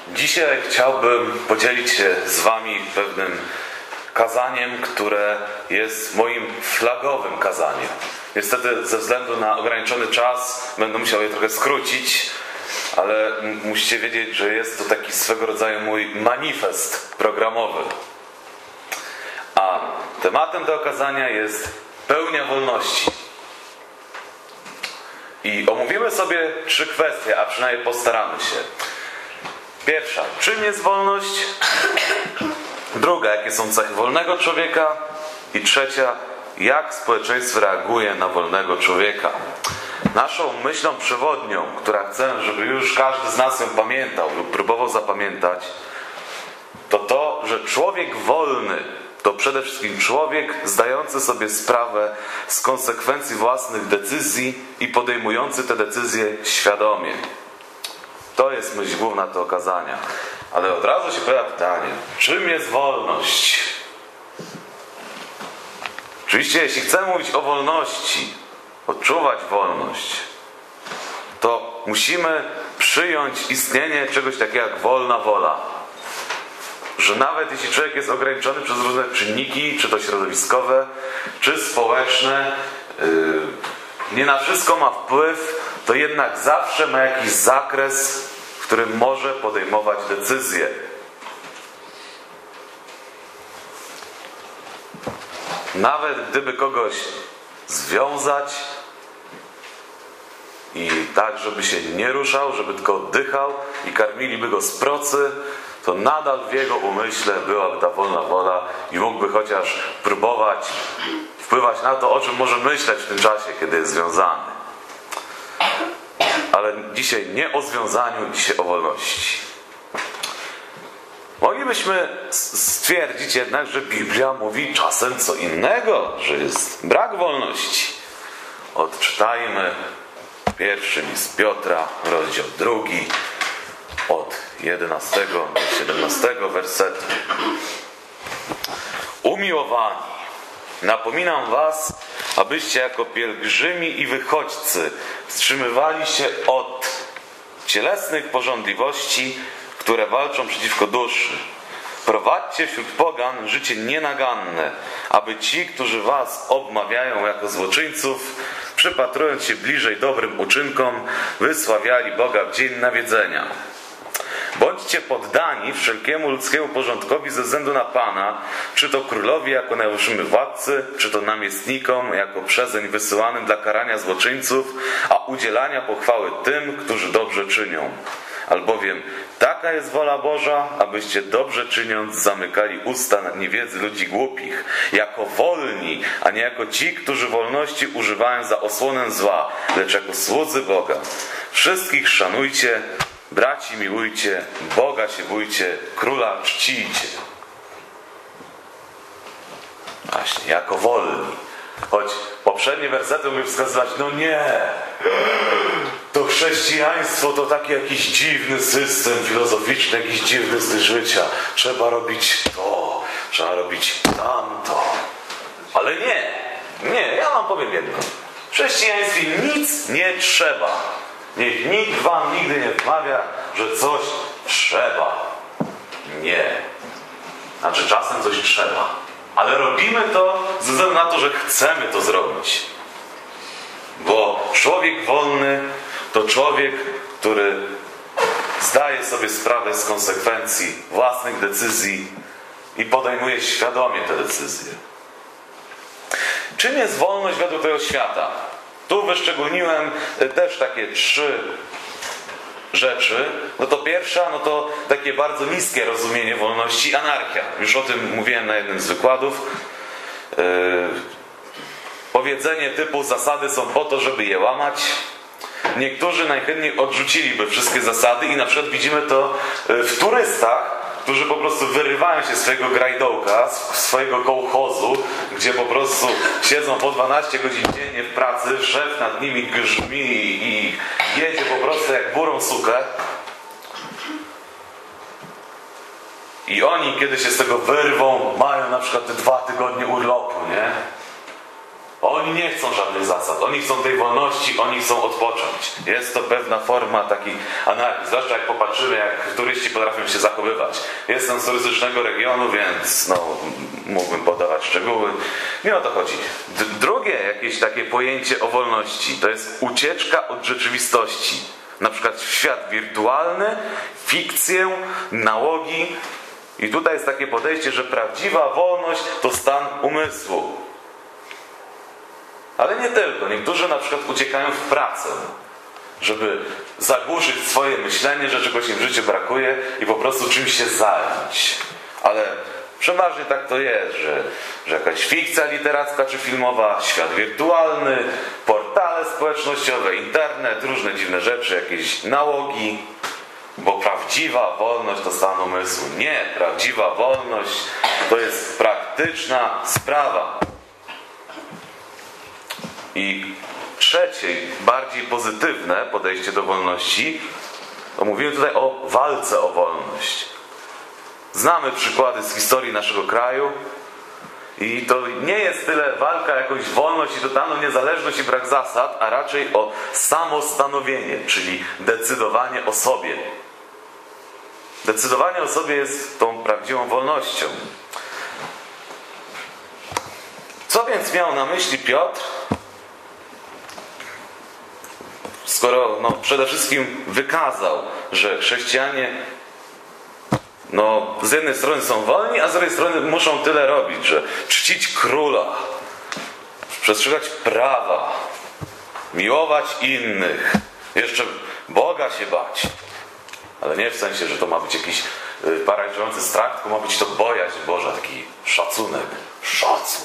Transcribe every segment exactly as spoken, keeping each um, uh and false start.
Dzisiaj chciałbym podzielić się z wami pewnym kazaniem, które jest moim flagowym kazaniem. Niestety ze względu na ograniczony czas będę musiał je trochę skrócić, ale musicie wiedzieć, że jest to taki swego rodzaju mój manifest programowy. A tematem tego kazania jest pełnia wolności. I omówimy sobie trzy kwestie, a przynajmniej postaramy się. Pierwsza, czym jest wolność? Druga, jakie są cechy wolnego człowieka? I trzecia, jak społeczeństwo reaguje na wolnego człowieka? Naszą myślą przewodnią, która chcę, żeby już każdy z nas ją pamiętał lub próbował zapamiętać, to to, że człowiek wolny to przede wszystkim człowiek zdający sobie sprawę z konsekwencji własnych decyzji i podejmujący te decyzje świadomie. To jest myśl główna tego kazania. Ale od razu się pojawia pytanie, czym jest wolność? Oczywiście, jeśli chcemy mówić o wolności, odczuwać wolność, to musimy przyjąć istnienie czegoś takiego jak wolna wola. Że nawet jeśli człowiek jest ograniczony przez różne czynniki, czy to środowiskowe, czy społeczne, yy, nie na wszystko ma wpływ, to jednak zawsze ma jakiś zakres, w którym może podejmować decyzje. Nawet gdyby kogoś związać i tak, żeby się nie ruszał, żeby tylko oddychał i karmiliby go z procy, to nadal w jego umyśle byłaby ta wolna wola i mógłby chociaż próbować wpływać na to, o czym może myśleć w tym czasie, kiedy jest związany. Ale dzisiaj nie o związaniu, dzisiaj o wolności. Moglibyśmy stwierdzić jednak, że Biblia mówi czasem co innego, że jest brak wolności. Odczytajmy pierwszy list Piotra, rozdział drugi, od jedenastego do siedemnastego wersetu. Umiłowani, napominam was, abyście jako pielgrzymi i wychodźcy wstrzymywali się od cielesnych pożądliwości, które walczą przeciwko duszy. Prowadźcie wśród pogan życie nienaganne, aby ci, którzy was obmawiają jako złoczyńców, przypatrując się bliżej dobrym uczynkom, wysławiali Boga w dzień nawiedzenia. Bądźcie poddani wszelkiemu ludzkiemu porządkowi ze względu na Pana, czy to królowi jako najwyższym władcy, czy to namiestnikom jako przezeń wysyłanym dla karania złoczyńców, a udzielania pochwały tym, którzy dobrze czynią. Albowiem taka jest wola Boża, abyście dobrze czyniąc zamykali usta na niewiedzy ludzi głupich, jako wolni, a nie jako ci, którzy wolności używają za osłonę zła, lecz jako słudzy Boga. Wszystkich szanujcie, braci miłujcie, Boga się bójcie, króla czcijcie. Właśnie, jako wolni. Choć poprzednie wersety mogły wskazywać, no nie, to chrześcijaństwo to taki jakiś dziwny system filozoficzny, jakiś dziwny styl życia. Trzeba robić to, trzeba robić tamto. Ale nie, nie, ja wam powiem jedno. W chrześcijaństwie nic nie trzeba. Niech nikt wam nigdy nie wmawia, że coś trzeba. Nie. Znaczy czasem coś trzeba. Ale robimy to ze względu na to, że chcemy to zrobić. Bo człowiek wolny to człowiek, który zdaje sobie sprawę z konsekwencji własnych decyzji i podejmuje świadomie te decyzje. Czym jest wolność według tego świata? Tu wyszczególniłem też takie trzy rzeczy. No to pierwsza, no to takie bardzo niskie rozumienie wolności, anarchia. Już o tym mówiłem na jednym z wykładów. Yy, powiedzenie typu zasady są po to, żeby je łamać. Niektórzy najchętniej odrzuciliby wszystkie zasady i na przykład widzimy to w turystach, którzy po prostu wyrywają się z swojego grajdołka, z swojego kołchozu, gdzie po prostu siedzą po dwanaście godzin dziennie w pracy, szef nad nimi grzmi i jedzie po prostu jak burą sukę. I oni, kiedy się z tego wyrwą, mają na przykład te dwa tygodnie urlopu, nie? Oni nie chcą żadnych zasad, oni chcą tej wolności, oni chcą odpocząć. Jest to pewna forma takiej anarchii, zwłaszcza jak popatrzymy, jak turyści potrafią się zachowywać. Jestem z turystycznego regionu, więc no, mógłbym podawać szczegóły. Nie o to chodzi. D- drugie jakieś takie pojęcie o wolności to jest ucieczka od rzeczywistości. Na przykład w świat wirtualny, fikcję, nałogi. I tutaj jest takie podejście, że prawdziwa wolność to stan umysłu. Ale nie tylko. Niektórzy na przykład uciekają w pracę, żeby zagłuszyć swoje myślenie, że czegoś im w życiu brakuje i po prostu czymś się zająć. Ale przeważnie tak to jest, że, że jakaś fikcja literacka czy filmowa, świat wirtualny, portale społecznościowe, internet, różne dziwne rzeczy, jakieś nałogi. Bo prawdziwa wolność to stan umysłu. Nie, prawdziwa wolność to jest praktyczna sprawa. I trzecie, bardziej pozytywne podejście do wolności, to mówimy tutaj o walce o wolność. Znamy przykłady z historii naszego kraju i to nie jest tyle walka o jakąś wolność i totalną niezależność i brak zasad, a raczej o samostanowienie, czyli decydowanie o sobie. Decydowanie o sobie jest tą prawdziwą wolnością. Co więc miał na myśli Piotr? Skoro no, przede wszystkim wykazał, że chrześcijanie no, z jednej strony są wolni, a z drugiej strony muszą tyle robić, że czcić króla, przestrzegać prawa, miłować innych, jeszcze Boga się bać. Ale nie w sensie, że to ma być jakiś yy, paraliżujący strach, tylko ma być to bojaźń Boża, taki szacunek, szacun.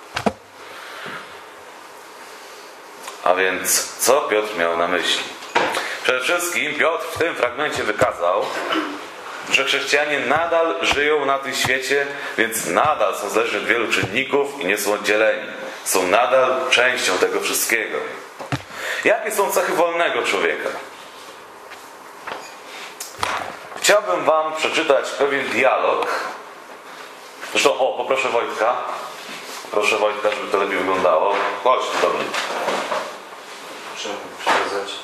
A więc co Piotr miał na myśli? Przede wszystkim Piotr w tym fragmencie wykazał, że chrześcijanie nadal żyją na tym świecie, więc nadal są zależni od wielu czynników i nie są oddzieleni. Są nadal częścią tego wszystkiego. Jakie są cechy wolnego człowieka? Chciałbym wam przeczytać pewien dialog. Zresztą, o, poproszę Wojtka. Proszę Wojtka, żeby to lepiej wyglądało. Chodź tu do mnie. Muszę przekazać.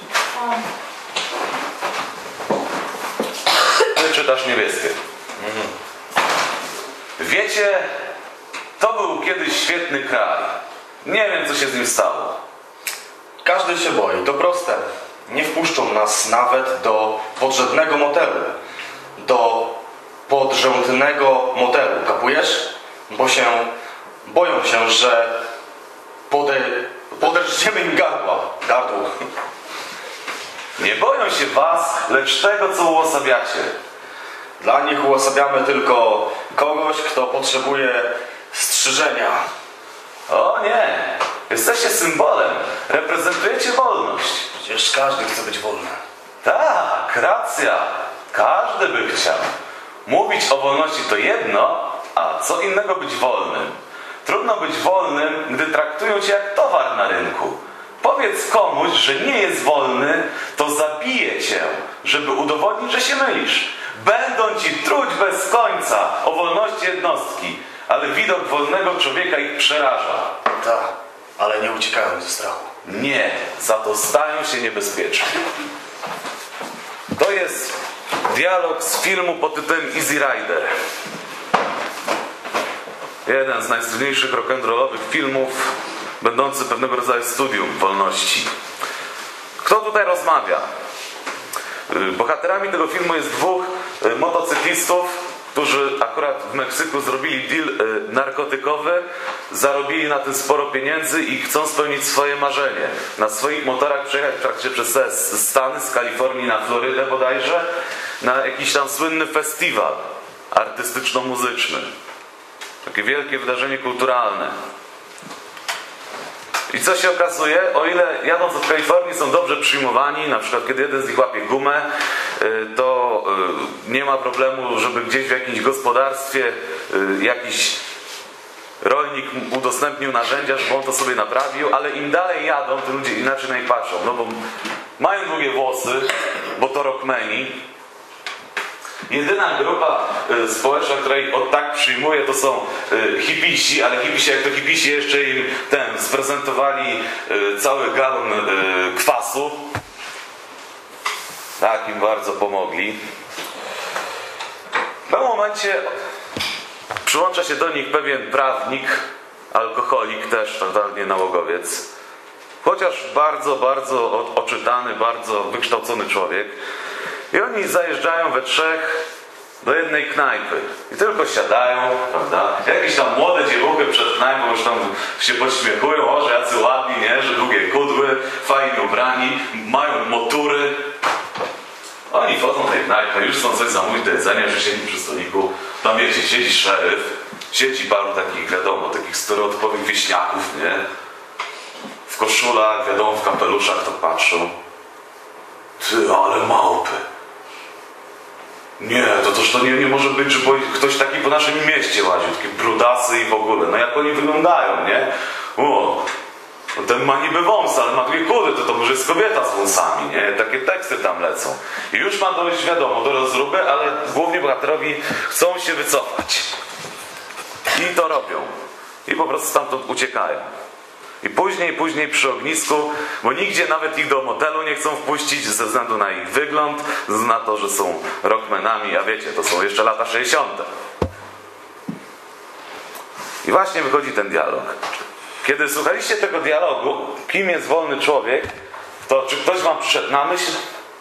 Ty czytasz niebieskie. Mhm. Wiecie, to był kiedyś świetny kraj. Nie wiem, co się z nim stało. Każdy się boi, to proste. Nie wpuszczą nas nawet do podrzędnego motelu. Do podrzędnego motelu, kapujesz? Bo się boją się, że pode, poderżniemy im gardła. Gardło. Nie boją się was, lecz tego, co uosabiacie. Dla nich uosabiamy tylko kogoś, kto potrzebuje strzyżenia. O nie! Jesteście symbolem. Reprezentujecie wolność. Przecież każdy chce być wolny. Tak, racja. Każdy by chciał. Mówić o wolności to jedno, a co innego być wolnym. Trudno być wolnym, gdy traktują cię jak towar na rynku. Powiedz komuś, że nie jest wolny, to zabije cię, żeby udowodnić, że się mylisz. Będą ci truć bez końca o wolności jednostki, ale widok wolnego człowieka ich przeraża. Tak, ale nie uciekają ze strachu. Nie, za to stają się niebezpieczni. To jest dialog z filmu pod tytułem Easy Rider. Jeden z najsłynniejszych rock'n'rollowych filmów, będący pewnego rodzaju studium wolności. Kto tutaj rozmawia? Bohaterami tego filmu jest dwóch motocyklistów, którzy akurat w Meksyku zrobili deal narkotykowy, zarobili na tym sporo pieniędzy i chcą spełnić swoje marzenie. Na swoich motorach przejechać praktycznie przez te Stany, z Kalifornii na Florydę bodajże, na jakiś tam słynny festiwal artystyczno-muzyczny. Takie wielkie wydarzenie kulturalne. I co się okazuje? O ile jadąc od Kalifornii są dobrze przyjmowani, na przykład kiedy jeden z nich łapie gumę, to nie ma problemu, żeby gdzieś w jakimś gospodarstwie jakiś rolnik udostępnił narzędzia, żeby on to sobie naprawił, ale im dalej jadą, to ludzie inaczej na nich patrzą. No bo mają długie włosy, bo to rockmeni. Jedyna grupa y, społeczna, która ich od tak przyjmuje, to są y, hipisi, ale hipisi, jak to hipisi jeszcze im ten, sprezentowali y, cały galon y, kwasu. Tak im bardzo pomogli. W pewnym momencie przyłącza się do nich pewien prawnik, alkoholik też, totalnie nałogowiec. Chociaż bardzo, bardzo oczytany, bardzo wykształcony człowiek. I oni zajeżdżają we trzech do jednej knajpy. I tylko siadają, prawda? Jakieś tam młode dziewuchy przed knajpą już tam się podśmiechują, o, że jacy ładni, nie? Że długie kudły, fajnie ubrani, mają motury. Oni wchodzą do tej knajpy, już chcą coś zamówić do jedzenia, że siedzi przy stoliku. Tam wiecie, siedzi szeryf, siedzi paru takich, wiadomo, takich stereotypowych wieśniaków, nie? W koszulach, wiadomo, w kapeluszach to patrzą. Ty, ale małpy. Nie, to toż to nie, nie może być, że ktoś taki po naszym mieście łaził, takie brudasy i w ogóle. No jak oni wyglądają, nie? O, ten ma niby wąs, ale ma dwie kury, to to może jest kobieta z wąsami, nie? Takie teksty tam lecą. I już ma dojść, wiadomo, do rozruby, ale główni bohaterowie chcą się wycofać. I to robią. I po prostu stamtąd uciekają. I później, później przy ognisku, bo nigdzie nawet ich do motelu nie chcą wpuścić ze względu na ich wygląd, ze względu na to, że są rockmanami, a wiecie, to są jeszcze lata sześćdziesiąte. I właśnie wychodzi ten dialog. Kiedy słuchaliście tego dialogu, kim jest wolny człowiek, to czy ktoś wam przyszedł na myśl?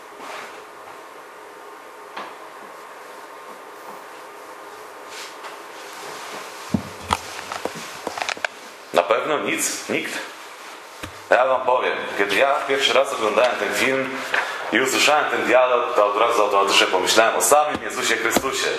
Na pewno nic? Nikt? Ja wam powiem, kiedy ja pierwszy raz oglądałem ten film i usłyszałem ten dialog, to od razu automatycznie pomyślałem o samym Jezusie Chrystusie.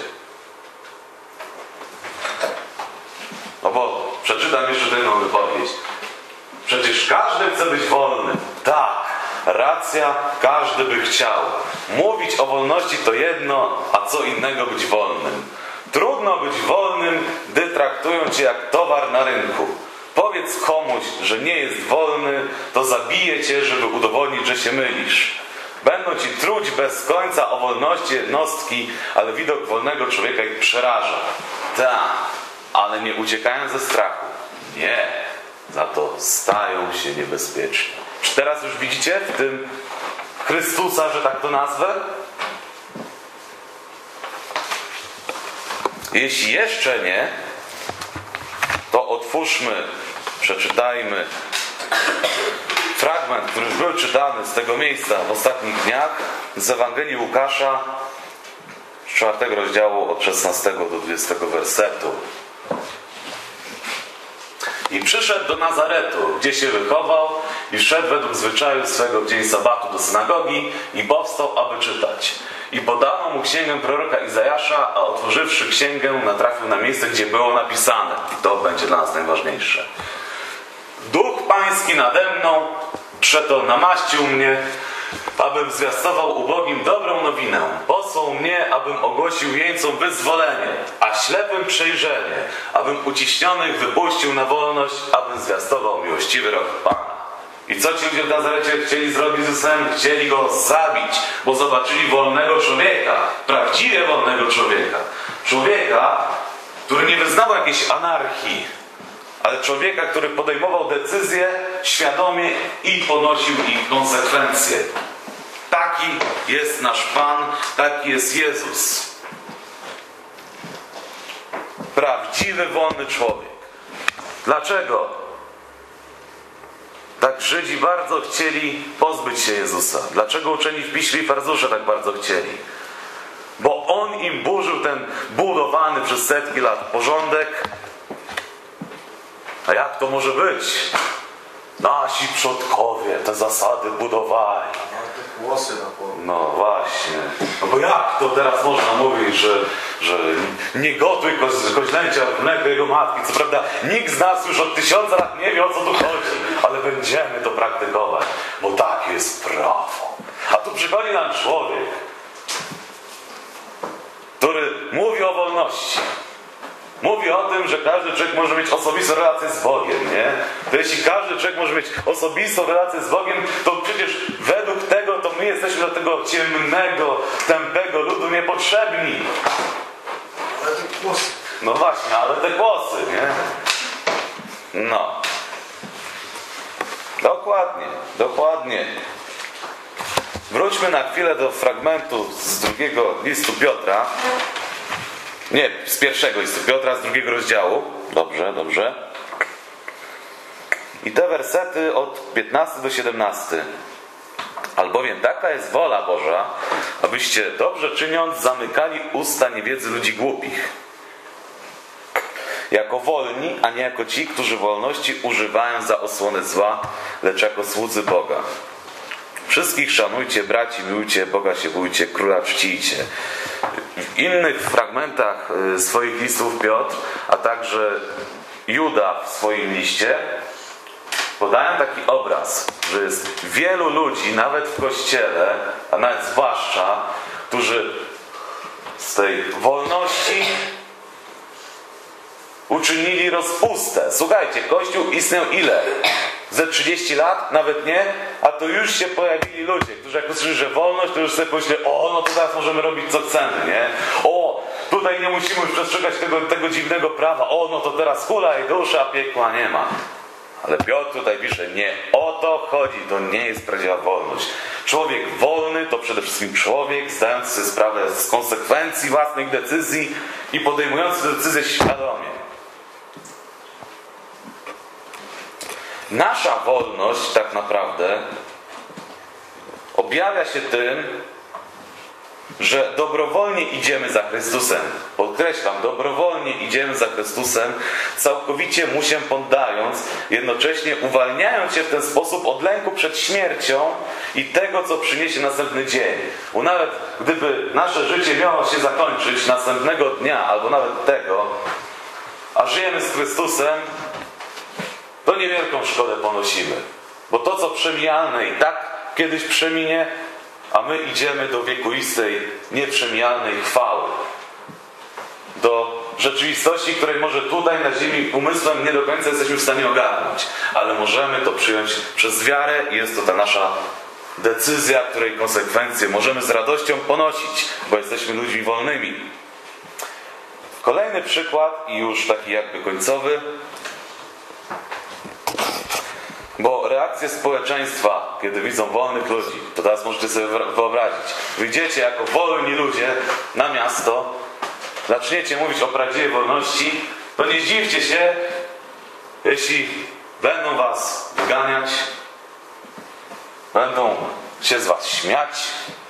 No bo przeczytam jeszcze tę jedną wypowiedź. Przecież każdy chce być wolny. Tak, racja, każdy by chciał. Mówić o wolności to jedno, a co innego być wolnym. Trudno być wolnym, gdy traktują cię jak towar na rynku. Powiedz komuś, że nie jest wolny, to zabije cię, żeby udowodnić, że się mylisz. Będą ci truć bez końca o wolności jednostki, ale widok wolnego człowieka ich przeraża. Tak, ale nie uciekają ze strachu. Nie, za to stają się niebezpieczni. Czy teraz już widzicie w tym Chrystusa, że tak to nazwę? Jeśli jeszcze nie, to otwórzmy, przeczytajmy fragment, który już był czytany z tego miejsca w ostatnich dniach z Ewangelii Łukasza z czwartego rozdziału od szesnastego do dwudziestego wersetu. I przyszedł do Nazaretu, gdzie się wychował, i szedł według zwyczaju swego w dzień sabatu do synagogi i powstał, aby czytać. I podano mu księgę proroka Izajasza, a otworzywszy księgę, natrafił na miejsce, gdzie było napisane. I to będzie dla nas najważniejsze. Duch Pański nade mną, przeto namaścił mnie, abym zwiastował ubogim dobrą nowinę. Posłał mnie, abym ogłosił jeńcom wyzwolenie, a ślepym przejrzenie, abym uciśnionych wypuścił na wolność, abym zwiastował miłościwy rok Pana. I co ci ludzie w Nazarecie chcieli zrobić z Jezusem? Chcieli go zabić, bo zobaczyli wolnego człowieka, prawdziwie wolnego człowieka. Człowieka, który nie wyznawał jakiejś anarchii, ale człowieka, który podejmował decyzje świadomie i ponosił ich konsekwencje. Taki jest nasz Pan, taki jest Jezus. Prawdziwy, wolny człowiek. Dlaczego? Tak Żydzi bardzo chcieli pozbyć się Jezusa. Dlaczego uczeni w piśmie i faryzeusze tak bardzo chcieli? Bo On im burzył ten budowany przez setki lat porządek. A jak to może być? Nasi przodkowie te zasady budowali. Włosy na głowie. No właśnie. No bo jak to teraz można mówić, że, że nie gotuj ko koźlęcia w mleko jego matki. Co prawda nikt z nas już od tysiąca lat nie wie, o co tu chodzi, ale będziemy to praktykować, bo takie jest prawo. A tu przychodzi nam człowiek, który mówi o wolności. Mówi o tym, że każdy człowiek może mieć osobistą relację z Bogiem, nie? To jeśli każdy człowiek może mieć osobistą relację z Bogiem, to przecież według tego to my jesteśmy do tego ciemnego, tępego ludu niepotrzebni. Ale te głosy. No właśnie, ale te głosy, nie? No. Dokładnie, dokładnie. Wróćmy na chwilę do fragmentu z drugiego listu Piotra. Nie, z pierwszego listu Piotra, z drugiego rozdziału. Dobrze, dobrze. I te wersety od piętnastego do siedemnastego. Albowiem taka jest wola Boża, abyście dobrze czyniąc zamykali usta niewiedzy ludzi głupich. Jako wolni, a nie jako ci, którzy wolności używają za osłonę zła, lecz jako słudzy Boga. Wszystkich szanujcie, braci, miłujcie, Boga się bójcie, króla czcijcie. W innych fragmentach swoich listów Piotr, a także Juda w swoim liście podają taki obraz, że jest wielu ludzi, nawet w Kościele, a nawet zwłaszcza, którzy z tej wolności uczynili rozpustę. Słuchajcie, Kościół istniał ile? Ze trzydzieści lat? Nawet nie? A to już się pojawili ludzie, którzy jak usłyszeli, że wolność, to już sobie pomyśleli, o, no to teraz możemy robić co chcemy, nie? O, tutaj nie musimy już przestrzegać tego, tego dziwnego prawa. O, no to teraz hulaj dusza, piekła nie ma. Ale Piotr tutaj pisze, nie o to chodzi, to nie jest prawdziwa wolność. Człowiek wolny to przede wszystkim człowiek zdający sobie sprawę z konsekwencji własnych decyzji i podejmujący decyzje świadomie. Nasza wolność tak naprawdę objawia się tym, że dobrowolnie idziemy za Chrystusem. Podkreślam, dobrowolnie idziemy za Chrystusem, całkowicie Mu się poddając, jednocześnie uwalniając się w ten sposób od lęku przed śmiercią i tego, co przyniesie następny dzień. Bo nawet gdyby nasze życie miało się zakończyć następnego dnia, albo nawet tego, a żyjemy z Chrystusem, to niewielką szkodę ponosimy. Bo to, co przemijalne, i tak kiedyś przeminie, a my idziemy do wiekuistej, nieprzemijalnej chwały. Do rzeczywistości, której może tutaj na ziemi umysłem nie do końca jesteśmy w stanie ogarnąć. Ale możemy to przyjąć przez wiarę i jest to ta nasza decyzja, której konsekwencje możemy z radością ponosić, bo jesteśmy ludźmi wolnymi. Kolejny przykład i już taki jakby końcowy. Bo reakcje społeczeństwa, kiedy widzą wolnych ludzi, to teraz możecie sobie wyobrazić. Wyjdziecie jako wolni ludzie na miasto, zaczniecie mówić o prawdziwej wolności, to nie zdziwcie się, jeśli będą was wyganiać, będą się z was śmiać.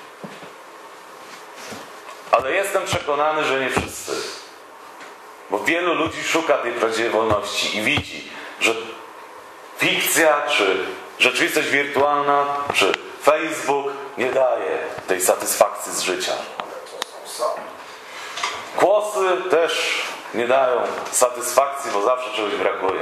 Ale jestem przekonany, że nie wszyscy. Bo wielu ludzi szuka tej prawdziwej wolności i widzi, że fikcja, czy rzeczywistość wirtualna, czy Facebook nie daje tej satysfakcji z życia. Kłosy też nie dają satysfakcji, bo zawsze czegoś brakuje.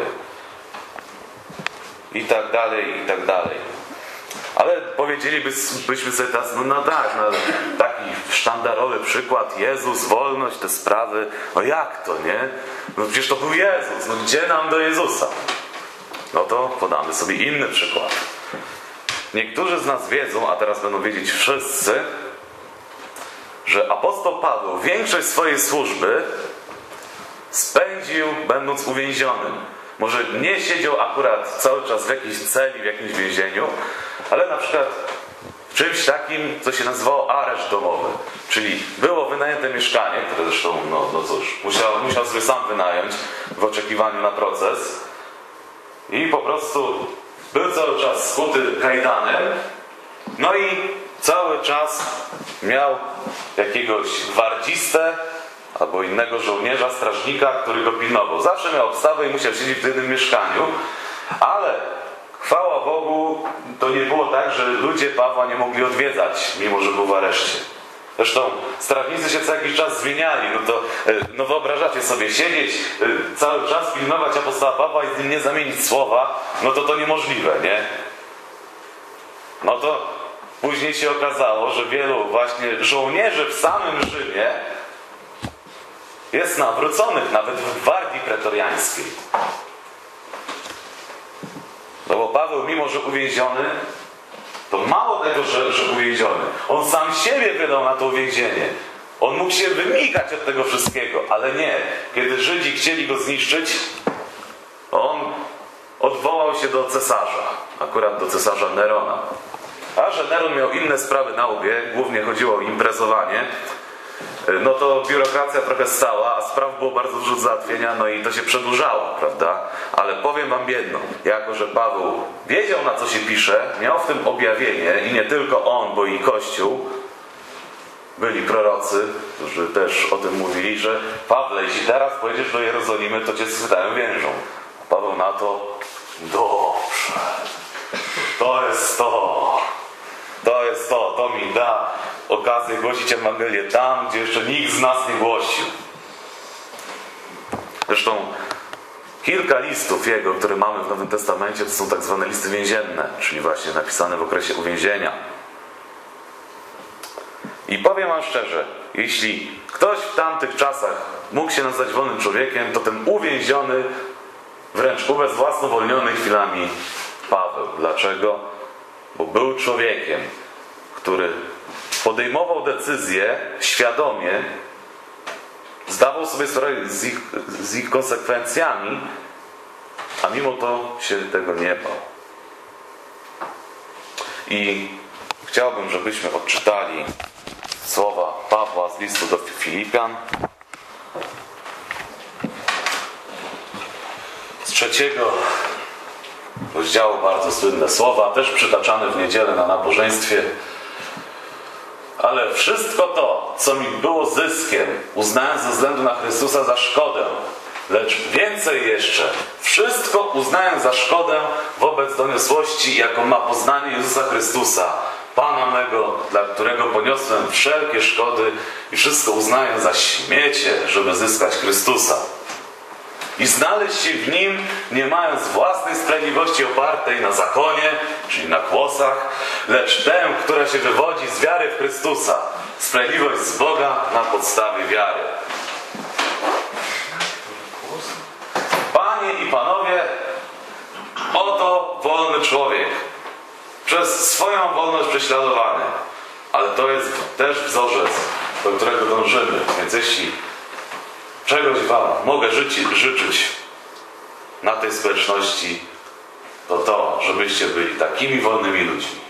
I tak dalej, i tak dalej. Ale powiedzielibyśmy sobie teraz, no, no tak, no, taki sztandarowy przykład, Jezus, wolność, te sprawy, no jak to, nie? No przecież to był Jezus, no gdzie nam do Jezusa? No to podamy sobie inny przykład. Niektórzy z nas wiedzą, a teraz będą wiedzieć wszyscy, że apostoł Paweł większość swojej służby spędził będąc uwięzionym. Może nie siedział akurat cały czas w jakiejś celi, w jakimś więzieniu, ale na przykład w czymś takim, co się nazywało areszt domowy. Czyli było wynajęte mieszkanie, które zresztą, no, no cóż, musiał, musiał sobie sam wynająć w oczekiwaniu na proces. I po prostu był cały czas skuty kajdanem. No i cały czas miał jakiegoś gwardzistę albo innego żołnierza, strażnika, który go pilnował. Zawsze miał obstawę i musiał siedzieć w jednym mieszkaniu. Ale chwała Bogu, to nie było tak, że ludzie Pawła nie mogli odwiedzać, mimo że był w areszcie. Zresztą strażnicy się co jakiś czas zmieniali. No to no wyobrażacie sobie, siedzieć cały czas, pilnować apostoła Pawła i z nim nie zamienić słowa, no to to niemożliwe, nie? No to później się okazało, że wielu właśnie żołnierzy w samym Rzymie jest nawróconych, nawet w gwardii pretoriańskiej. No bo Paweł, mimo że uwięziony, to mało tego, że, że uwięziony, on sam siebie wydał na to uwięzienie. On mógł się wymigać od tego wszystkiego, ale nie. Kiedy Żydzi chcieli go zniszczyć, on odwołał się do cesarza, akurat do cesarza Nerona. A że Neron miał inne sprawy na łbie, głównie chodziło o imprezowanie, no to biurokracja trochę stała, a spraw było bardzo dużo do załatwienia, no i to się przedłużało, prawda? Ale powiem wam jedno, jako że Paweł wiedział, na co się pisze, miał w tym objawienie i nie tylko on, bo i Kościół, byli prorocy, którzy też o tym mówili, że Pawle, jeśli teraz pojedziesz do Jerozolimy, to cię schwytają więżą. A Paweł na to, dobrze, to jest to, to jest to, to mi da okazję głosić Ewangelię tam, gdzie jeszcze nikt z nas nie głosił. Zresztą kilka listów jego, które mamy w Nowym Testamencie, to są tak zwane listy więzienne, czyli właśnie napisane w okresie uwięzienia. I powiem wam szczerze, jeśli ktoś w tamtych czasach mógł się nazwać wolnym człowiekiem, to ten uwięziony, wręcz ubezwłasnowolniony chwilami Paweł. Dlaczego? Bo był człowiekiem, który podejmował decyzje świadomie, zdawał sobie sprawę z ich, z ich konsekwencjami, a mimo to się tego nie bał. I chciałbym, żebyśmy odczytali słowa Pawła z listu do Filipian z trzeciego rozdziału, bardzo słynne słowa, też przytaczane w niedzielę na nabożeństwie. Ale wszystko to, co mi było zyskiem, uznałem ze względu na Chrystusa za szkodę. Lecz więcej jeszcze, wszystko uznałem za szkodę wobec doniosłości, jaką ma poznanie Jezusa Chrystusa, Pana mego, dla którego poniosłem wszelkie szkody i wszystko uznaję za śmiecie, żeby zyskać Chrystusa. I znaleźć się w Nim, nie mając własnej sprawiedliwości opartej na zakonie, czyli na kłosach, lecz tę, która się wywodzi z wiary w Chrystusa. Sprawiedliwość z Boga na podstawie wiary. Panie i Panowie, oto wolny człowiek, przez swoją wolność prześladowany. Ale to jest też wzorzec, do którego dążymy. Więc jeśli czegoś wam mogę życi, życzyć na tej społeczności, to to, żebyście byli takimi wolnymi ludźmi.